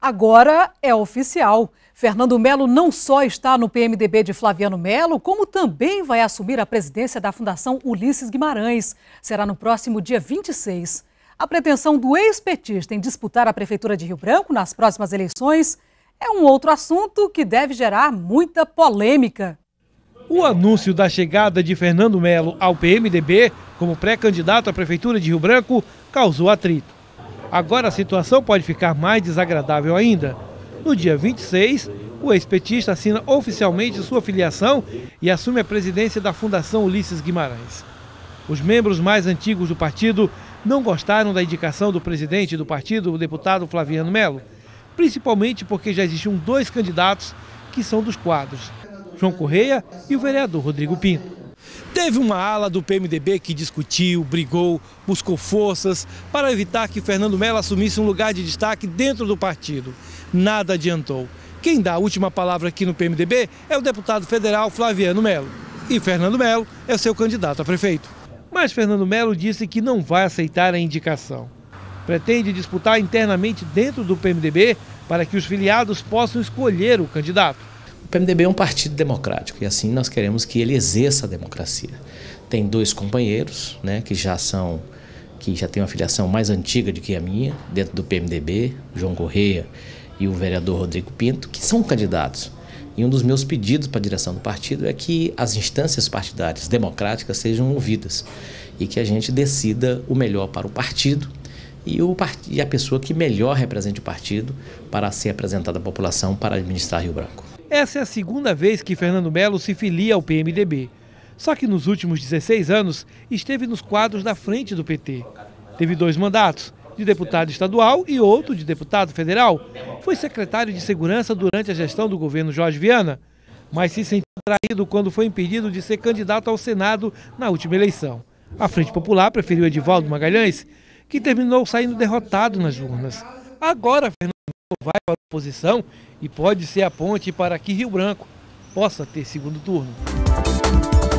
Agora é oficial. Fernando Melo não só está no PMDB de Flaviano Melo, como também vai assumir a presidência da Fundação Ulisses Guimarães. Será no próximo dia 26. A pretensão do ex-petista em disputar a Prefeitura de Rio Branco nas próximas eleições é um outro assunto que deve gerar muita polêmica. O anúncio da chegada de Fernando Melo ao PMDB como pré-candidato à Prefeitura de Rio Branco causou atrito. Agora a situação pode ficar mais desagradável ainda. No dia 26, o ex-petista assina oficialmente sua filiação e assume a presidência da Fundação Ulisses Guimarães. Os membros mais antigos do partido não gostaram da indicação do presidente do partido, o deputado Flaviano Melo, principalmente porque já existiam dois candidatos que são dos quadros, João Correia e o vereador Rodrigo Pinto. Teve uma ala do PMDB que discutiu, brigou, buscou forças para evitar que Fernando Melo assumisse um lugar de destaque dentro do partido. Nada adiantou. Quem dá a última palavra aqui no PMDB é o deputado federal Flaviano Melo. E Fernando Melo é seu candidato a prefeito. Mas Fernando Melo disse que não vai aceitar a indicação. Pretende disputar internamente dentro do PMDB para que os filiados possam escolher o candidato. O PMDB é um partido democrático e assim nós queremos que ele exerça a democracia. Tem dois companheiros, que já têm uma filiação mais antiga do que a minha, dentro do PMDB, João Correia e o vereador Rodrigo Pinto, que são candidatos. E um dos meus pedidos para a direção do partido é que as instâncias partidárias democráticas sejam ouvidas e que a gente decida o melhor para o partido e a pessoa que melhor represente o partido para ser apresentada à população para administrar Rio Branco. Essa é a segunda vez que Fernando Melo se filia ao PMDB. Só que nos últimos 16 anos esteve nos quadros da frente do PT. Teve 2 mandatos, de deputado estadual e outro de deputado federal. Foi secretário de Segurança durante a gestão do governo Jorge Viana, mas se sentiu traído quando foi impedido de ser candidato ao Senado na última eleição. A Frente Popular preferiu Edivaldo Magalhães, que terminou saindo derrotado nas urnas. Agora Fernando Melo vai para a oposição e pode ser a ponte para que Rio Branco possa ter segundo turno.